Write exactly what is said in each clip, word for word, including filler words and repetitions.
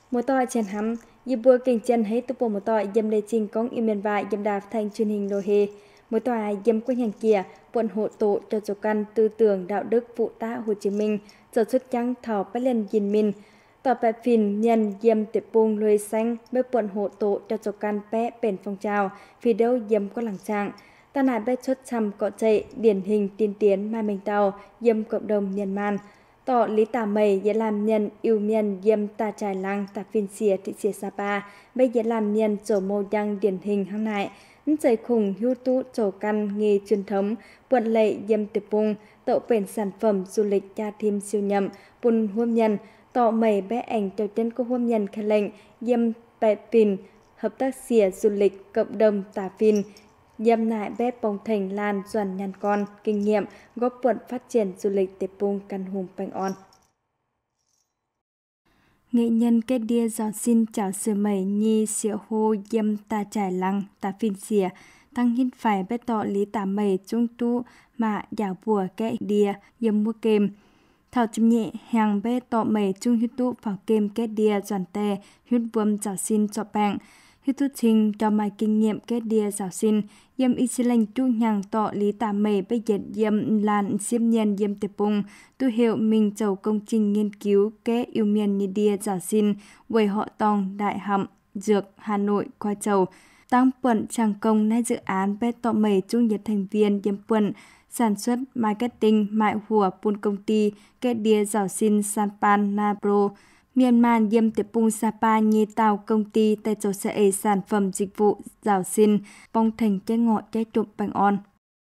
Một tỏi chén hắm, dịp bùa kinh chân hay tụ bộ một tỏi dâm lê trình công yêu miền vải dâm đạp thành truyền hình lô hề. Một tỏi dâm quanh hàng kia, quận hộ tổ cho chỗ căn tư tưởng đạo đức phụ tá Hồ Chí Minh, giờ xuất trắng thảo bách lên dình mình. Tỏ bè phìn nhân dâm tiệp bùng lùi xanh với quận hộ tổ cho chỗ căn bé bền phong trào, vì đâu dâm có làng trạng. Ta nại bé xuất xăm cọ chạy, điển hình tiên tiến mai mình tàu, dâm cộng đồng nhân man. Tỏ lý tà mây dễ làm nhân yêu nhân dâm ta trải lăng ta phiên xìa thị xìa Sapa, bây dễ làm nhân chỗ mô đăng điển hình hăng nại. Nên chạy khủng hưu tú chỗ căn nghề truyền thống, quận lệ dâm tiệp bùng, tậu bền sản phẩm du lịch cha thêm siêu nhậm, bùn huôm nhân, tỏ mây bé ảnh trò chân của huôm nhân khai lệnh, dâm bè phìn, hợp tác xìa du lịch cộng đồng tà phiên, dâm nại bé bông thành lan doàn nhàn con, kinh nghiệm, góp phần phát triển du lịch tiệp bùng căn hùng bánh on. Nghệ nhân kết đia gió xin chào sư mẩy nhi xịa hô dâm ta trải lăng ta phiên xìa, tăng hít phải bé tọ lý tà mẩy trung tu mà dạo bùa kẽ đia dâm mua kềm. Thảo chùm nhẹ hàng bé tọ mẩy trung hít tu vào kềm kết đia doàn tè hít vườm chào xin cho bạn. Hít tu trình cho mai kinh nghiệm kết đia giáo xin, dâm y xí lành tu nhàng tọ lý tà mây bây giờ dâm làn xiêm nhân dâm tiệp bùng, tu hiệu mình chầu công trình nghiên cứu kế yêu miền như đia giáo xin, quầy họ tòng đại hậm, dược, Hà Nội, khoai chầu. Tăng quận trang công nai dự án bé tọ mây trung nhiệt thành viên dâm quận, sản xuất, marketing, mại hùa, bùn công ty, kết đia giáo xin Sanpan Nabro, Myanmar dâm tiệp bùng Sapa như tàu công ty tại chỗ sẽ sản phẩm dịch vụ giàu xin bong thành cái ngọ cái trục bánh on.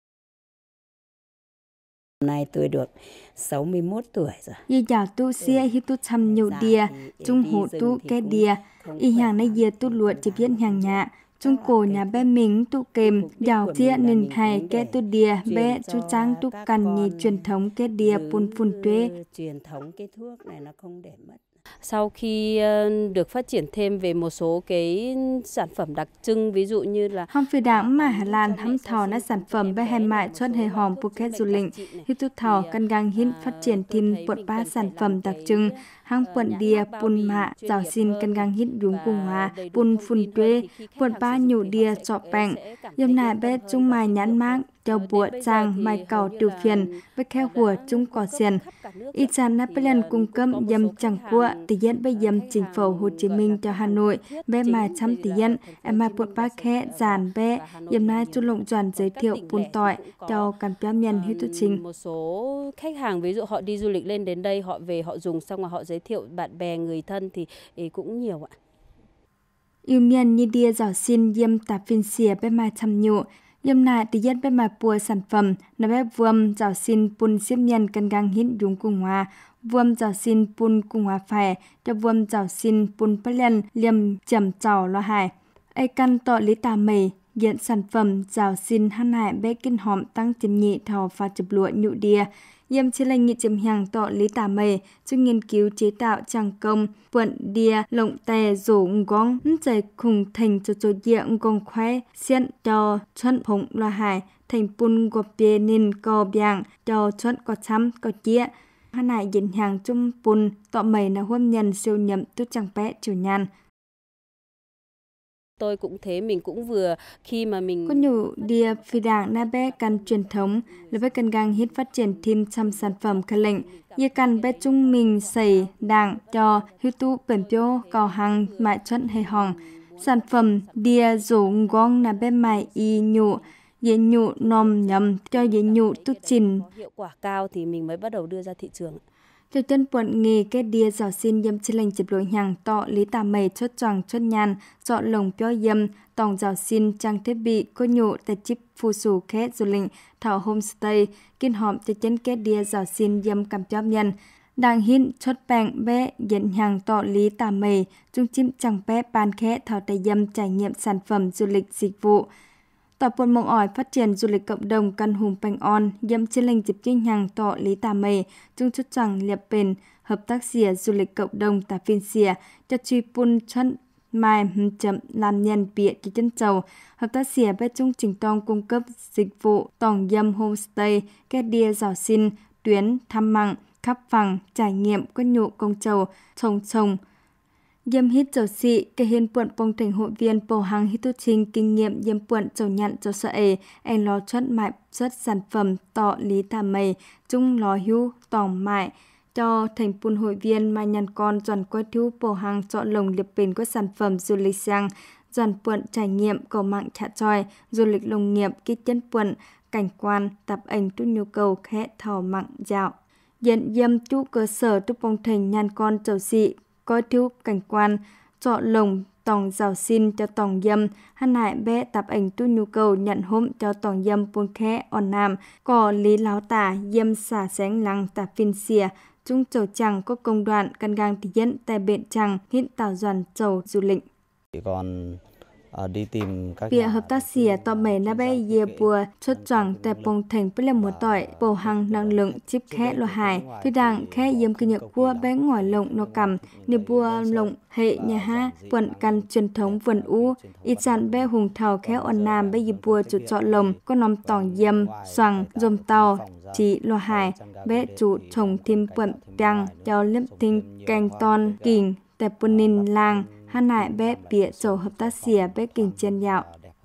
Hôm nay tôi được sáu mươi mốt tuổi rồi. Y giàu tu xia hi tu chăm nhiều đìa, trung hộ tu cái đìa, y hàng này dìa tu luộc chỉ biết hàng nhà. Trung cổ nhà bé mình tu kềm, giàu chia nên hay cái tu đìa bé chú trắng tu cần nhì truyền thống cái đìa bùn phun tuế. Truyền thống cái thuốc này nó không để mất. Sau khi được phát triển thêm về một số cái sản phẩm đặc trưng, ví dụ như là hông phi đảng mà Hà Lan hâm thò na sản phẩm bé hay mại xuất hay hòm Phuket du lịch, hi tu thò căn gang hiến phát triển thêm quận ba sản phẩm đặc trưng, hang quận đìa bùn mạ giàu xin căn gang hiến đúng cùng hòa bùn phun tuế, quận ba nhiều đìa trọ bẹng, dâm nại bé trung mài nhãn mát cho bùa trang mai cầu tiêu phiền với khe hùa trung cỏ xiền. Y chàn Napoleon cung cấp dâm chẳng cua tỷ dân bây dâm chính phủ Hồ Chí Minh cho Hà Nội bé mai trăm tỷ dân em mai bột ba khe giàn bé dâm nai chu lộng doàn giới thiệu bùn tỏi cho cán béo nhân hết tu trình. Một số khách hàng ví dụ họ đi du lịch lên đến đây họ về họ dùng xong rồi họ giới thiệu bạn bè người thân thì, thì cũng nhiều ạ. Yêu miền như đia giàu xin dâm tạp phiên xìa bé mai trăm nhụ. Dâm nại tỷ dân bên mặt bùa sản phẩm là bé vuông giàu xin bùn xiêm nhân căn gang hiến đúng cùng hòa, vuông giàu xin bùn cùng hòa phải, cho vuông giàu xin bùn bát lên liềm chầm chảo lo hài. Ai căn tọ lý tà mây, diện sản phẩm giàu xin hăn hại bé kinh hòm tăng chìm nhị thò và chụp lụa nhụ đìa. Dâm chỉ lệnh nghị chìm hàng tọ lý tà mây, cho nghiên cứu chế tạo trang công, quận đìa, lộng tè, rổ ngóng, chạy khủng thành cho chỗ địa ngong khoái, xiên cho chân phóng loa hải, thành bùn gọp bê nên co biang, cho chân có chăm, có chia. Hàn nại diễn hàng chung bùn, tọ mây là huâm nhân siêu nhậm tốt chẳng bé chủ nhàn. Tôi cũng thế, mình cũng vừa khi mà mình có nhủ đìa phi đảng na bé căn truyền thống là với căn gang hít phát triển thêm trăm sản phẩm khả lệnh như căn bé trung mình xây đảng cho hữu tu bẩn tiêu cao hàng mại chuẩn hay hòng sản phẩm đìa rổ ngong na bé mại y nhụ dễ nhụ nòm nhầm cho dễ nhụ tu trình hiệu quả cao thì mình mới bắt đầu đưa ra thị trường. Cho chân quận nghề kết đia giàu xin dâm chỉ lệnh chụp lội hàng tọ lý tà mây chốt choàng chốt nhàn chọn lồng béo dâm tòng giàu xin trang thiết bị có nhụ tại chip phù sù kết du lịch thảo homestay kiên họm cho chân kết đia giàu xin dâm cầm chóp nhân đang hiến chốt bèng bé dẫn hàng tọ lý tà mây trung chim chẳng bé ban khẽ thảo tay dâm trải nghiệm sản phẩm du lịch dịch vụ. Tòa buồn mong ỏi phát triển du lịch cộng đồng căn hùng bánh on, dâm trên lệnh dịp chuyên hàng tọ lý tà mây, chung chút chẳng liệp bền, hợp tác xìa du lịch cộng đồng tà phiên xìa, cho truy bùn chân mai chậm làm nhân bịa cho chân trầu, hợp tác xìa bé chung trình tông cung cấp dịch vụ tòng dâm homestay, kết đia giàu xin, tuyến, thăm mặn, khắp phẳng, trải nghiệm, có nhụ công trầu, trồng trồng. Yêm hít dầu xị, cái hiên puận bông thành hội viên bầu hàng hít tu trình kinh nghiệm yêm puận dầu nhặn dầu sợ ế, anh lo chất mại rất sản phẩm tọ lý thả mầy, chung lo hữu tòng mại, cho thành pun hội viên mà nhằn con dọn quay thu bầu hàng chọn lồng liệp bền của sản phẩm du lịch sang, dọn puận trải nghiệm cầu mạng trả tròi, du lịch nông nghiệp, kích chân puận, cảnh quan, tập ảnh tu nhu cầu khẽ thò mặn dạo. Hiện yêm chú cơ sở tu bông thành nhằn con dầu xị, coi thiếu cảnh quan, chọn lồng tòng rào xin cho tòng dâm, hắn hại bé tập ảnh tu nhu cầu nhận hôm cho tòng dâm buôn khẽ on nam, có lý láo tả dâm xả sánh lăng tả phiên xìa, chung chầu chẳng có công đoạn căn gang thì dẫn tại bệnh chẳng hiện tạo doàn chầu du lịch. Còn đi tìm các Việc hợp tác xìa tỏ mày na bé dìa bùa xuất chọn tại bông thành bất là một tỏi bầu hăng năng lượng chip khẽ lo hài thứ đảng khẽ yếm kinh nhật cua bé ngỏi lộng nó cầm niềm bùa lộng hệ nhà ha vận căn truyền thống vườn u ít dàn bé hùng thảo khẽ on nam bé dìa bùa chủ chọn lồng có nằm tỏng yếm xoằng dôm tàu chỉ lo hài bé chủ trồng thêm vận băng cho liếm tinh canh ton kình tại bùn ninh làng hắn nại bé bịa dầu hợp tác xìa bé kinh chân dạo.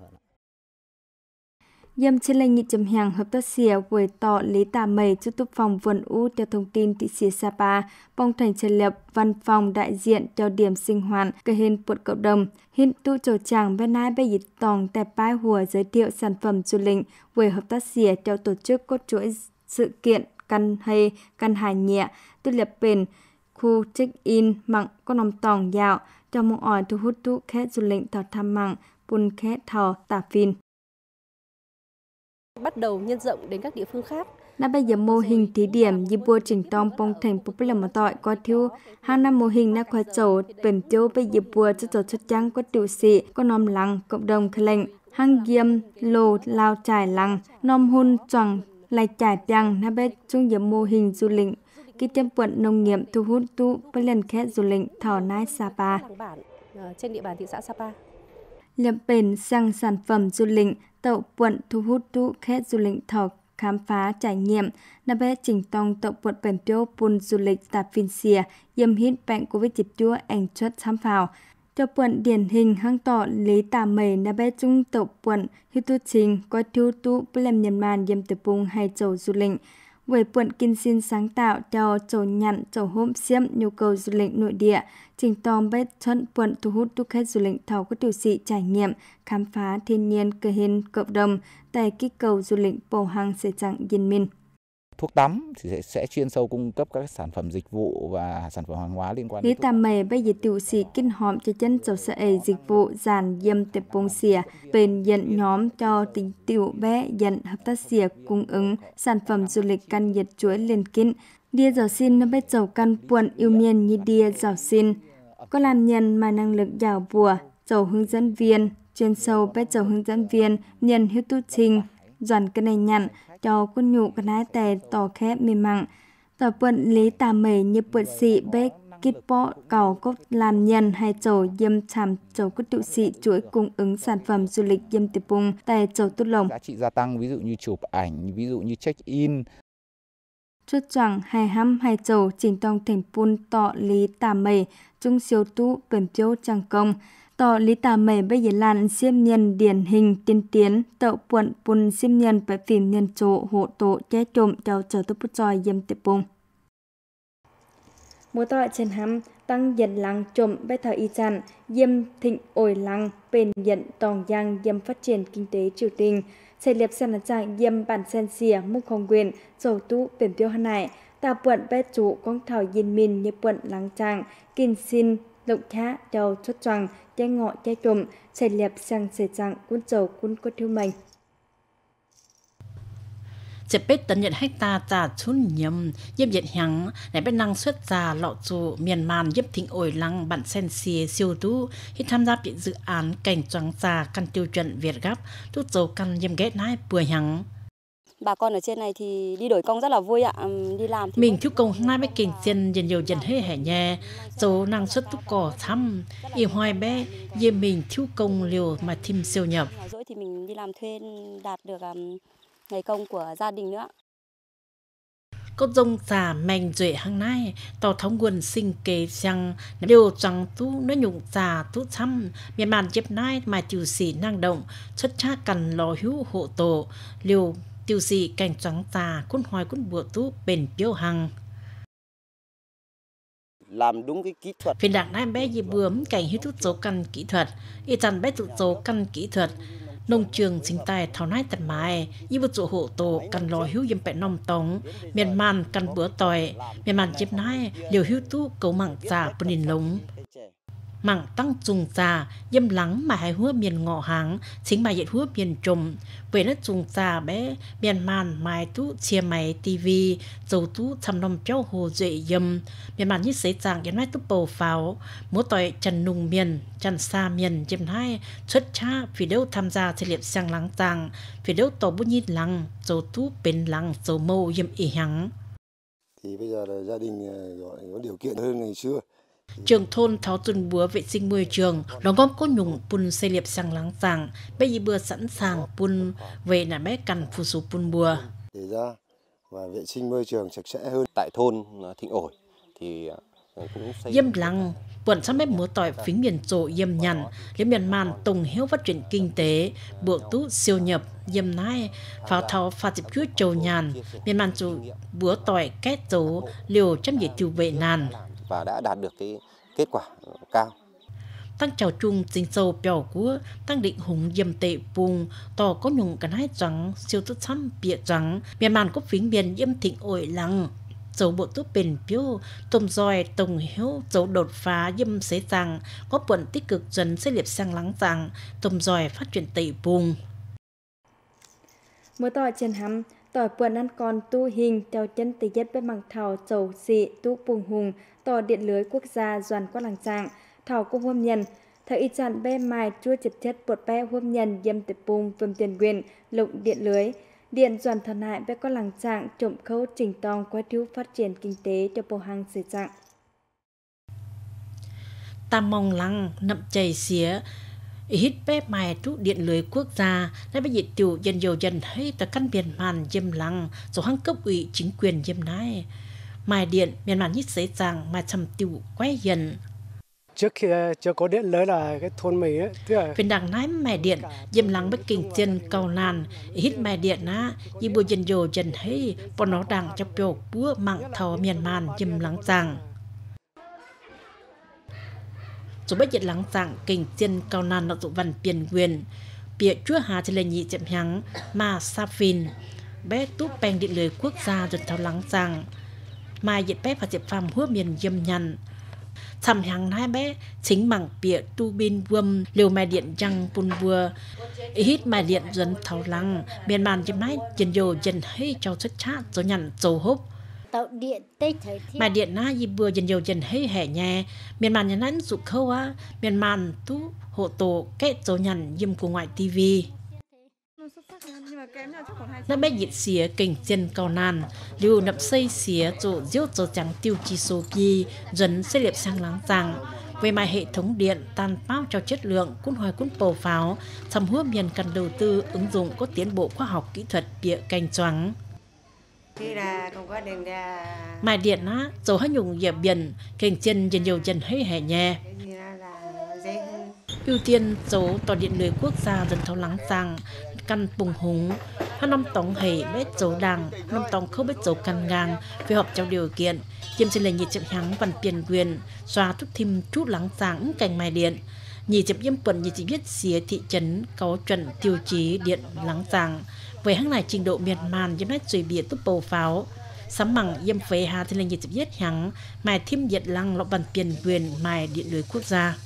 Yêm trên lệnh nghị chấm hàng hợp tác xìa với tọ lý tà mầy chú túc phòng vườn u theo thông tin thị xìa Sapa, bong thành trần lập văn phòng đại diện cho điểm sinh hoạt cái hình bột cộng đồng. Hiện tu trầu chàng bên nai bé dịch tòng tại bãi hùa giới thiệu sản phẩm du lịch với hợp tác xìa theo tổ chức cốt chuỗi sự kiện căn hay căn hài nhẹ tu lập bền khu check-in mặn có nằm tòng dạo trong một ỏi thu hút tu khách du lịch thảo tham mặn bùn khách thảo tả phìn. Bắt đầu nhân rộng đến các địa phương khác. Đã bây giờ mô hình thí điểm như bùa trình tông bông thành bố là một tội có thiếu hàng năm mô hình đã khoa chầu bền tiêu bây giờ bùa cho tổ chức trắng có tiểu sĩ có nòm lăng cộng đồng khởi lệnh hàng diêm lô lao trải lăng nòm hôn choàng lại trải trăng đã bây chung giờ mô hình du lịch cái tiêm quận nông nghiệp thu hút tu với lần khách du lịch thảo nai Sapa trên địa bàn thị xã Sapa. Liệp bền sang sản phẩm du lịch tậu quận thu hút tu khách du lịch thảo khám phá trải nghiệm đã bé chỉnh tông tậu quận bền tiêu pun du lịch tạp phiên xìa yếm hít bệnh covid chip chúa ảnh chất tham phào cho quận điển hình hăng tỏ lý tà mầy đã bé chung tậu quận hít tu trình có thiếu tu với làm nhân màn yếm tử bung hay chầu du lịch với quận kinh xin sáng tạo cho chầu nhặn chầu hôm xiêm nhu cầu du lịch nội địa trình tòm bếp thuận quận thu hút du khách du lịch thảo có tiểu sĩ trải nghiệm khám phá thiên nhiên cơ hình cộng đồng tại kích cầu du lịch bầu hàng sẽ chẳng yên minh. Thuốc tắm thì sẽ, sẽ chuyên sâu cung cấp các sản phẩm dịch vụ và sản phẩm hàng hóa liên quan đến Lý tàm mày bây giờ tiểu sĩ kinh hòm cho chân dầu sợi dịch vụ giàn diêm tệp bông xìa bền nhận nhóm cho tình tiểu bé nhận hợp tác xìa cung ứng sản phẩm du lịch căn nhiệt chuỗi liên kín đia dầu xin nó biết dầu căn buồn yêu miên như đia dầu xin có làm nhân mà năng lực dào bùa dầu hướng dẫn viên chuyên sâu biết dầu hướng dẫn viên nhân hiếu tu trình dọn cái này nhận cho quân nhụ cái nái tè tỏ khép mềm mặn tỏ bận lý tà mầy như bận sĩ bế kít bó cầu cốt làm nhân hay chầu dâm chàm chầu cốt tự sĩ chuỗi cung ứng sản phẩm du lịch dâm tiệp bùng tại chầu tốt lồng giá trị gia tăng ví dụ như chụp ảnh ví dụ như check in xuất choàng hay hăm hay chầu chỉnh tông thành pun tọ lý tà mầy trung siêu tu bền chiếu trang công tỏ lý tà mầy bây giờ làn xiêm nhân điển hình tiên tiến tậu quận pun xiêm nhân bởi phim nhân chỗ hộ tổ chế trộm cho chờ tốt bút tròi dâm tiệp bùng. Mùa tọa trên hăm tăng dần lăng trộm bây thảo y chặn dâm thịnh ổi lăng bền nhận tòng giang dâm phát triển kinh tế triều tình xây liệp sản trạng dâm bản sen xìa mục hồng quyền dầu tú bền tiêu hàn nại tà quận bé chủ con thảo yên min như quận lăng trạng kinh xin động khá đầu xuất choàng trái ngọ trái trộm xây liệp sang xây trạng quân dầu quân có thiếu mình. Chế bết tấn nhận hecta trà chun nhầm yếm diện hằng để bên năng suất trà lọ trụ miền màn yếm thịnh ổi lăng bản sen xìa siêu tú khi tham gia dự án cảnh choáng trà căn tiêu chuẩn Việt Gáp tu dầu căn yếm ghét nái bừa hằng. Bà con ở trên này thì đi đổi công rất là vui ạ, đi làm thì mình thiếu công ngay với kinh tiền dần nhiều dần hơi hẻ nhẹ dầu năng suất tu cỏ thăm yêu hoài bé yếm mình thiếu công liều mà thêm siêu nhập. Rồi thì mình đi làm thuê đạt được ngày công của gia đình nữa. có dông già mèn duệ hàng nay tàu thống nguồn sinh kế rằng đều chẳng tu nó nhụng già tu chăm miền màn chếp nai mà tiêu sĩ năng động xuất cha cần lò hữu hộ tổ liều tiêu sĩ cảnh trắng già cún hoài cún bùa tu bền biêu hằng làm đúng cái kỹ thuật. Phiên đảng nai bé gì bướm cảnh hữu tút số căn kỹ thuật, y chăn bé tụ số căn kỹ thuật, nông trường sinh tài thảo nai tận mái, y bút tụ hộ tổ căn lò hữu yếm bẹ nòng tống, miền man căn bữa tỏi, miền man chếp nai liều hữu tu cầu mảng già bùn đình lống. Mảng tăng trùng già, dâm lắng mà hai hứa miền ngọ háng, chính mà dệt hứa miền trùm. Về nó trùng già bé, miền màn mai tú chia máy tivi, dầu tú thăm nông cháu hồ dệ dâm. Miền màn như xế chàng đến mai tú bầu pháo, múa tỏi trần nùng miền, trần xa miền dâm hai, xuất cha vì đâu tham gia thể liệp sang lắng tàng, vì đâu tổ bút nhít lắng, dầu tú bên lắng, dầu mâu dâm ý hắng. Thì bây giờ là gia đình gọi có điều kiện hơn ngày xưa. Trường thôn tháo tuần búa vệ sinh môi trường, đóng góp có nhung pun xây liệp sang láng giang, bây giờ bữa sẵn sàng pun về là bé cần phụ số pun bùa. Để ra và vệ sinh môi trường sạch sẽ hơn. Tại thôn Thịnh Ổi thì cũng xây Dâm lăng, buồn sáng bếp múa tỏi phính miền trộ dâm nhằn, lấy miền màn tùng hiếu phát triển kinh tế, bộ tú siêu nhập, dâm nai, pháo tháo phá dịp chuối trầu nhàn, miền màn chủ búa tỏi kết dấu, liều chăm dễ tiêu vệ nàn. Và đã đạt được cái kết quả cao. Tăng trào chung chính sâu bèo của tăng định hùng dâm tệ vùng tỏ có nhung cả hai trắng siêu tốt xăm bịa trắng miền màn có phính miền dâm thịnh ổi lăng dấu bộ tốt bền phiếu tôm roi tông hiếu dấu đột phá dâm xế rằng có quận tích cực dần sẽ liệp sang lắng rằng tôm roi phát triển tệ vùng. Mới tỏi trên hắm tỏi quần ăn con tu hình theo chân tỷ nhất bên bằng thảo dầu xị tu bùng hùng tỏi điện lưới quốc gia doan qua làng trạng thảo công hôm nhân thời y chặn bê mài chua chật chất bột bé hôm nhân dâm tiệp bùng vườn tiền quyền lụng điện lưới điện doan thần hại bé có làng trạng trộm khâu trình tòng qua thiếu phát triển kinh tế cho bộ hàng sử trạng. Tam mong lăng nậm chảy xía hít bé mài trú điện lưới quốc gia đã bị dịch tiểu dân dầu dân hay ta căn biển màn dâm lăng rồi hăng cấp ủy chính quyền dâm nái mài điện miền màn hít dễ dàng mà chầm tiểu quay dần. Trước khi chưa có điện lưới là cái thôn mình ấy, tức là phiên đảng nái mài điện dâm lăng bất kinh chân cầu nàn hít mài điện á y bùa dân dầu dân hay bọn nó đảng cho biểu búa mạng thầu miền màn dâm lăng rằng rồi bây giờ lắng dạng kinh chân cao nan nó dụ văn tiền quyền bịa chúa hà thì là nhị chậm hắng mà sa phìn bé túp bèn điện lưới quốc gia rồi thao lắng dạng mà dịch bé và dịch phàm hứa miền dâm nhằn thầm hằng hai bé chính bằng bịa tu bin vâm liều mai điện răng pun vua hít mai điện dân thao lắng miền màn dâm nái dân dồ dân hay trao xuất chát rồi nhằn dầu húp mà điện na y bừa dần dầu dần hay hẻ nhẹ miền màn nhà nắn sụt khâu á miền màn tú hộ tổ kết dấu nhằn dâm của ngoại tivi nó bé dịch xía cảnh chân cao nàn lưu nậm xây xía rộ diếu dầu trắng tiêu chi số kỳ dần xây liệp sang láng rằng về mai hệ thống điện tan bao cho chất lượng cún hoài cún bầu pháo thầm hứa miền cần đầu tư ứng dụng có tiến bộ khoa học kỹ thuật bịa canh choáng. Mài điện á, dầu hết nhung dẹp biển, kênh chân dần dầu dần hay hẻ nhẹ. Ưu tiên dấu tòa điện lưới quốc gia dần thao lắng sang, căn bùng húng. Hai năm tổng hề bết dấu đằng, năm tổng không bết dấu căn ngang, về họp trong điều kiện. Chiêm xin lời nhị chậm hắng văn tiền quyền, xóa thúc thêm chút lắng sang cành mài điện. Nhị chậm yếm quần nhị chỉ biết xía thị trấn có chuẩn tiêu chí điện lắng sang. Với hãng này trình độ miền màn dâm nét duy bịa túp bầu pháo sắm bằng dâm phế hà thì là nhiệt giết hắng mài thêm nhiệt lăng lọ bằng tiền quyền mài điện lưới quốc gia.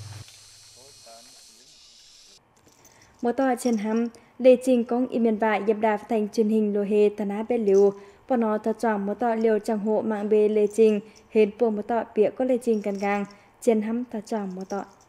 Một tòa trên hăm lê trình công y miền vại dập đạp thành truyền hình lô hê thần á bê liều bọn nó thật trọng một tòa liều trang hộ mạng bê lê trình hên bộ một tòa bịa có lê trình gần gang trên hăm thật trọng một tòa.